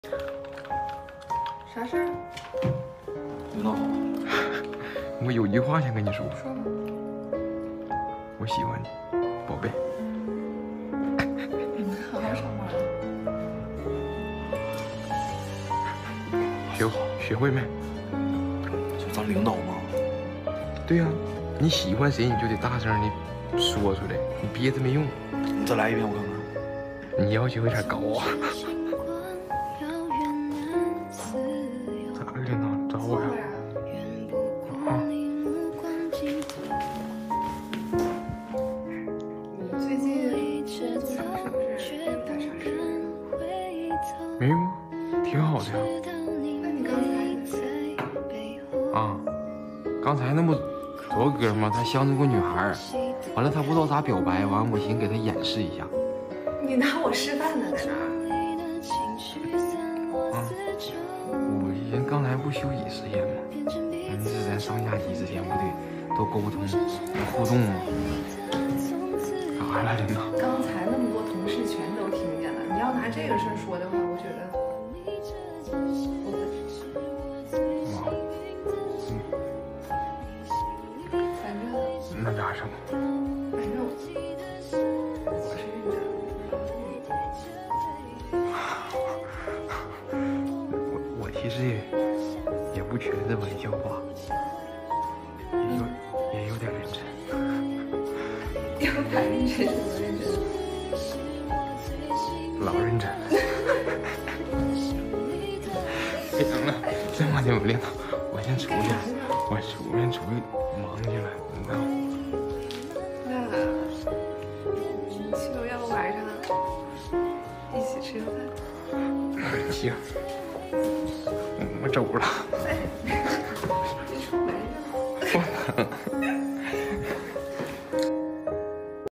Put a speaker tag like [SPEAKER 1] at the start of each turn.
[SPEAKER 1] 啥事儿？
[SPEAKER 2] 领导好，
[SPEAKER 3] 我有句话想跟你说，
[SPEAKER 1] 说吧。
[SPEAKER 3] 我喜欢你，宝贝。
[SPEAKER 1] 好好说话。
[SPEAKER 3] 学会没？
[SPEAKER 2] 就咱领导吗？
[SPEAKER 3] 对呀、你喜欢谁你就得大声的说出来，你憋着没用。
[SPEAKER 2] 你再来一遍我看看。
[SPEAKER 3] 你要求有点高啊。咋的，领导找我呀？啊，
[SPEAKER 1] 你最近工作上是不是有点啥事儿？
[SPEAKER 3] 没有，挺好的呀。
[SPEAKER 1] 那你刚才
[SPEAKER 3] 啊，刚才那不多哥吗？他相中过女孩儿，完了他不知道咋表白，完了我寻思给他演示一下。
[SPEAKER 1] 你拿我示范呢，在那儿。
[SPEAKER 3] 啊，我人刚才不休息时间吗？是咱上下级之前不得多沟通、多互动吗？干啥了，领导？
[SPEAKER 1] 刚才那么多同事全都听见了，你要拿这个事儿说的话，我觉得
[SPEAKER 3] 哇，
[SPEAKER 1] 反正
[SPEAKER 3] 那咋整？
[SPEAKER 1] 我是认真的。
[SPEAKER 3] 我其实也不缺这玩笑话，也有点认真。
[SPEAKER 1] 要谈认真什么认真？
[SPEAKER 3] 老认真了。别整了，这么的，领导，我先出去，我先出去忙去了，你知道吗？
[SPEAKER 1] 那去了，要不晚上一起吃个饭？
[SPEAKER 3] 行，我走了。
[SPEAKER 1] 别出门了。
[SPEAKER 3] 不能。